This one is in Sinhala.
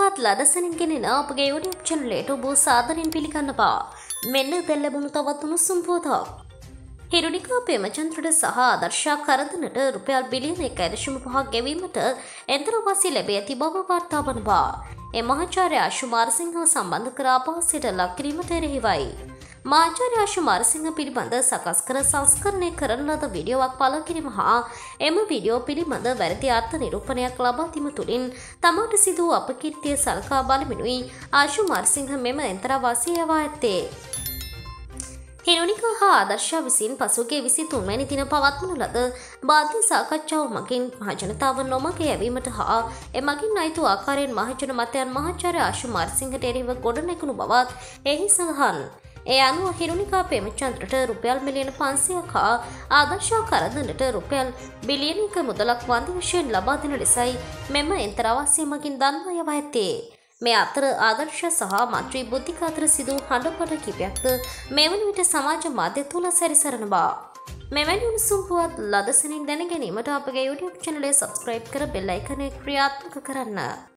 සුම්පුවත් ලදසනින් ගෙනෙන අපගේ YouTube channel එකට ඔබ සාදරයෙන් පිළිගන්නවා. මෙන්න දැන් ලැබුණු තවත් උණුසුම් පුවතක්. හිරුනිකා පේමචන්ද්‍රට සහ ආදර්ශා කරදනට රුපියල් බිලියන 1.5ක් ගෙවීමට එන්තරවාසී ලැබී ඇති බව වාර්තා වනවා. ඒ මහාචාර්ය අශු මාරසිංහ සම්බන්ධ කර අපහාසයට ලක් කිරීමට එරෙහිවයි. මහාචාර්ය අශු මාරසිංහ පිළිබඳ සකස් කර සංස්කරණය කරන ලද වීඩියෝවක් පළ කිරීම හා එම වීඩියෝ පිළිබඳ වැරදි අර්ථ නිරූපණයක් ලබා දීම තුළින් තමාට සිදු වූ අපකීර්තිය සලකා බලමිනුයි අශු මාරසිංහ මෙම එන්තරවාසී යවා ඇත්තේ. හිරුනිකා හා ආදර්ශා විසින් පසුගිය 23 වැනි දින පවත්වන ලද බාධ්‍ය සාකච්ඡාව මගින් මහජනතාව නොමග යැවීමට හා එමගින් අයිතු ආකාරයෙන් මහජන මතයන් මහාචාර්ය අශු මාරසිංහට එරෙහිව ගොඩනැගුණු බවත් එහි සඳහන්. ඒ අනුව හිරුනිකා පේමචන්ද්‍රට රුපියල් මිලියන 500ක් හා ආදර්ශා කරදනට රුපියල් බිලියනක මුදලක් වන්දි වශයෙන් ලබා දෙන ලෙසයි මෙම එන්තරවාසිය මගින් දන්වා යවා ඇත්තේ. මේ අතර ආදර්ශ සහ මන්ත්‍රී බුද්ධික අතර සිදු හඬපට කිපයක්ද මෙවන විට සමාජ මාධ්‍ය තුල සැරිසරනවා. මෙවැනි උණුසුම් පුවත් ලදසනින් දැන ගැනීමට අපගේ YouTube channel එක subscribe කර bell icon එක ක්‍රියාත්මක කරන්න.